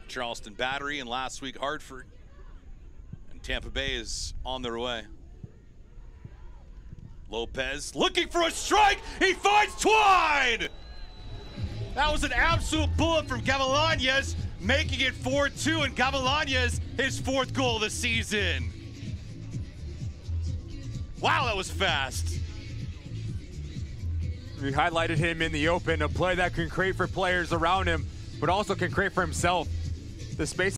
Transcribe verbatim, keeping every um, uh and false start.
Charleston Battery, and last week Hartford. And Tampa Bay is on their way. Lopez looking for a strike. He finds Twine. That was an absolute bullet from Gavilanes, making it four two, and Gavilanes his fourth goal of the season. Wow, that was fast. We highlighted him in the open, a play that can create for players around him, but also can create for himself. The space